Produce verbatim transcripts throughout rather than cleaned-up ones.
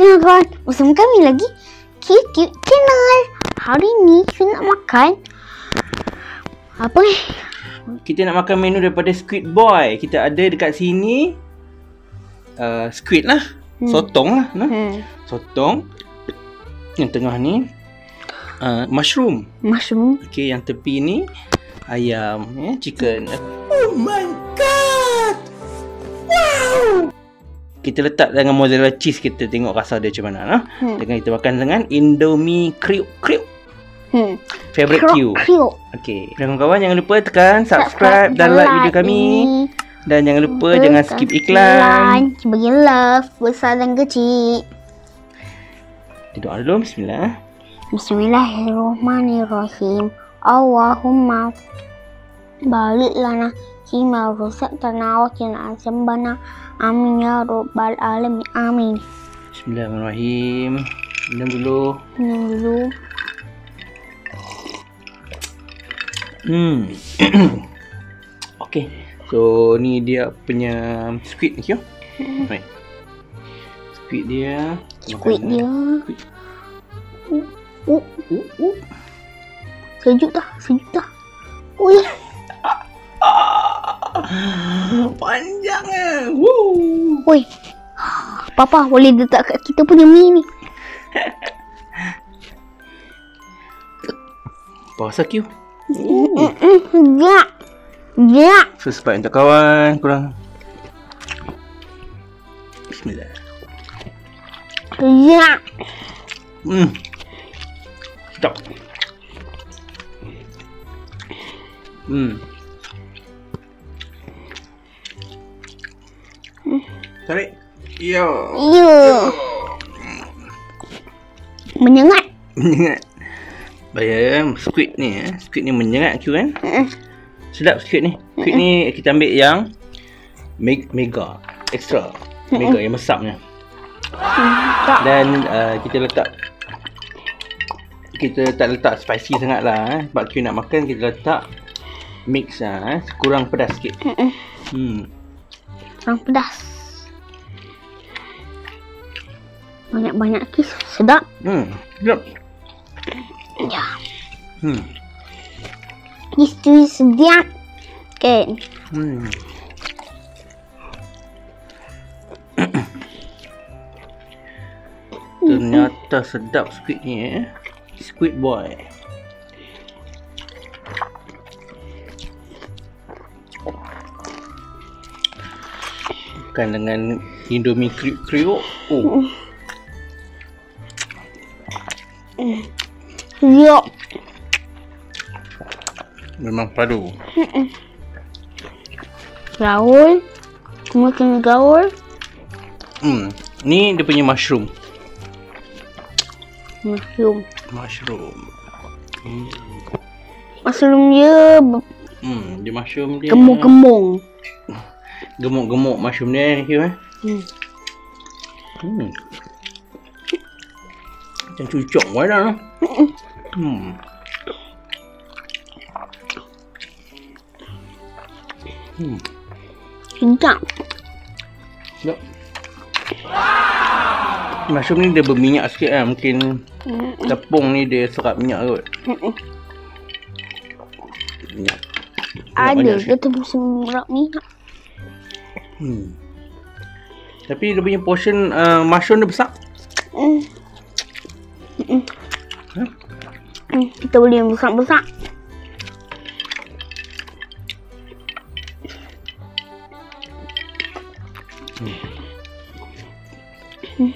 kawan-kawan, bersama kami lagi Quecute Channel. Hari ni kita nak makan apa ni? Kita nak makan menu daripada Squid Boy. Kita ada dekat sini uh, squid lah, hmm. sotong lah, no? hmm. Sotong. Yang tengah ni uh, mushroom. Mushroom. Okay, yang tepi ni ayam, ya, chicken. Oh my god! Wow! Kita letak dengan mozzarella cheese, kita tengok rasa dia macam mana, no? hmm. Dengan kita makan dengan Indomie kriuk kriuk. Hmm. Favorite Q. Okay, kawan-kawan jangan lupa tekan subscribe, subscribe dan like video kami ini. Dan jangan lupa Betul, jangan skip iklan. Bagi love besar dan kecil. Kita doa dulu. Bismillah. Bismillahirrahmanirrahim. Allahumma balik lana kima rusak tanah wakina asambana. Amin ya rabbal alamin. Amin. Bismillahirrahmanirrahim. Minum dulu. Minum dulu. Hmm. Okay. So ni dia punya squid ni, kyo. Hmm. Right. Squid dia. Squid dia. Squid. Uh, uh, uh, uh. Sejuk dah, sejuk dah. Ui. Panjangnya. Woo. Oi. Papa boleh letak kat kita punya mi ni. Puasa Q. Ya. Ya. Sesuai untuk kawan kurang. Bismillah. Ya. Hmm. Sedap. Hmm. Tarik. Yo. Yo. Menyengat. Menyengat. Bayar squid ni, eh. Squid ni menyengat Q kan? Uh-uh. Sedap squid ni. Squid uh-uh. ni kita ambil yang mega, extra, uh-uh. mega yang besarnya. Uh-uh. Dan uh, kita letak, kita tak letak spicy sangat lah, eh. Sebab Q nak makan kita letak mix lah, eh. Kurang pedas sikit. Uh-uh. Hmm. Kurang pedas. Banyak-banyak kis, sedap. Hmm, sedap. Ya. Hmm. Itu sedap. Kan? Hmm. Ternyata sedap squid ni, eh. Squid Boy. Bukan dengan Indomie kriuk-kriuk. Oh. Mm. Ya. Memang padu. Mm-mm. Gaul. Makan gaul. Hmm. Ni dia punya mushroom. Mushroom. Mushroom. Hmm. Mushroom dia. Hmm. Dia mushroom dia. Gemuk-gemuk. Gemuk-gemuk mushroom dia ni, eh. Hmm. Hmm. Macam cucuk pun dah. Hmm. Hmm. Sedap. Sedap. Mushroom ni dia berminyak sikit lah. Mungkin mm. tepung ni dia serap minyak kot. Mm minyak. Ada dia tepung serap minyak. Hmm. Tapi dia punya portion uh, mushroom dia besar. Mm. Mm. Huh? Mm, kita boleh yang besar-besar. Hmm. Hmm.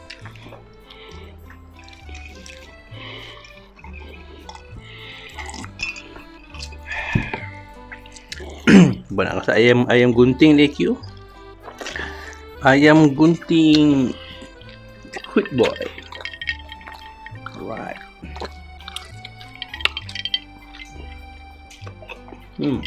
Nak rasa ayam ayam gunting dia Q. Ayam gunting Squid Boy. Right. Hmm.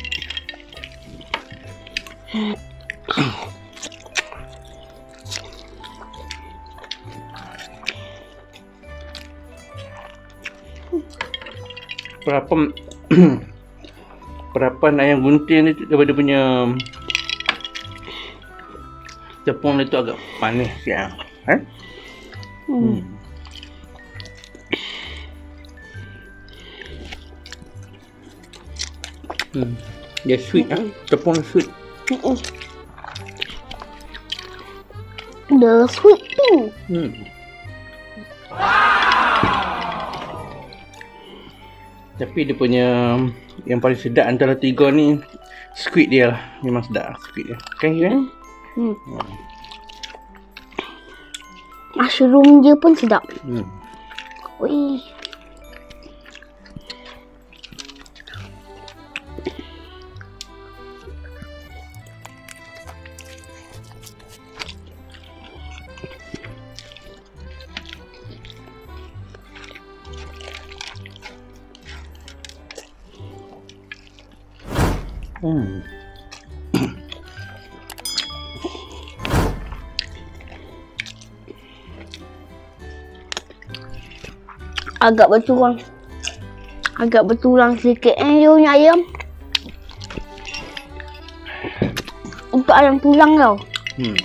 Perapan perapan ayam gunting ni daripada punya tepung dia tu agak panas sikit. Eh? Hmm. Hmm. Dia sweet ah. Tepung sweet. Hmm. The sweet pink. Hmm. Tapi dia punya yang paling sedap antara tiga ni squid dia lah. Memang sedap squid dia. Kan kan? Hmm. hmm. Mushroom dia pun sedap. Hmm. Wih. Hmm. Agak berturang. Agak berturang sedikit eh dia punya ayam. Untuk ayam tulang tau. Hmm.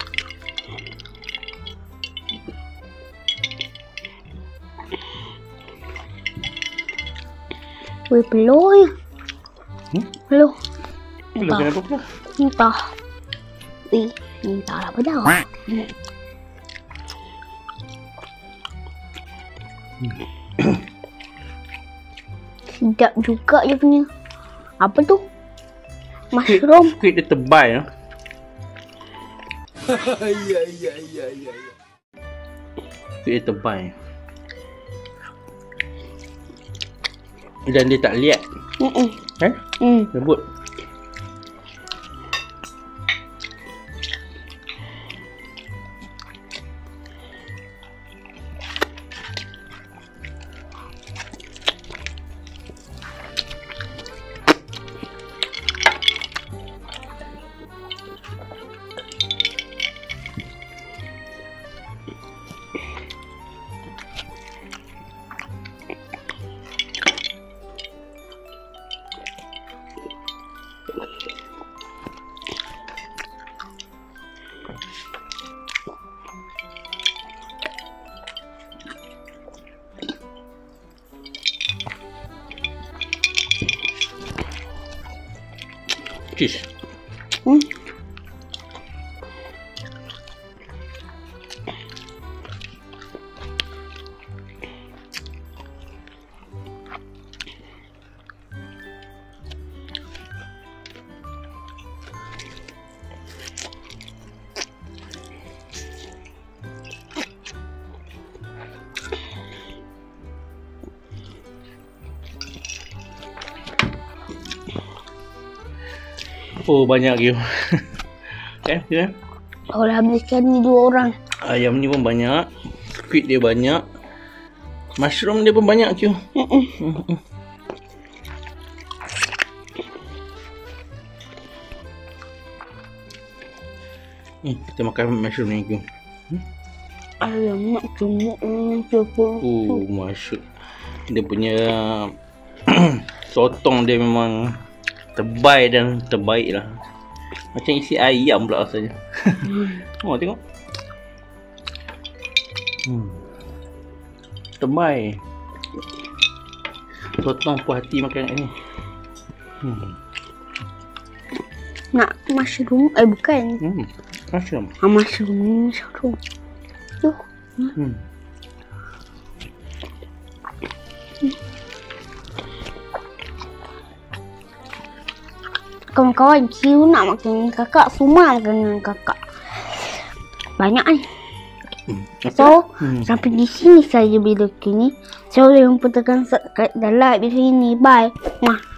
Wih, peluh ya. Hmm? Peluh. Peluh kenapa peluh? Entah. Wih, entah apa dah. Hmm. Sedap juga dia punya. Apa tu? Mushroom. Squid dia tebal ya. Ya ya ya ya. Squid dia tebal. Dan dia tak lihat. Hmm. Eh? Hmm. Lembut. Cheese. Hmm. Oh, banyak you. Kan? Ya. Kalau habiskan ni dua orang. Ayam ni pun banyak. Squid dia banyak. Mushroom dia pun banyak you. Hmm. Ni kita makan mushroom ni you. Ayam nak cemuk ni cepul. Oh, masuk. Dia punya sotong dia memang tebal dan terbaik lah. Macam isi ayam pula rasanya. Oh, tengok. Hmm. Tebal. Sotong puas hati makan ni. Hmm. Nak mushroom? Eh bukan. Hmm. Mushroom. Ah, mushroom ni mushroom. Tuh. Hmm. Kawan-kawan, Q nak makan dengan kakak, semua makan dengan kakak. Banyak ni. Hmm. So, Hmm. sampai di sini saja video ni. So, jangan lupa tekan subscribe dan like video ini. Bye. Mwah.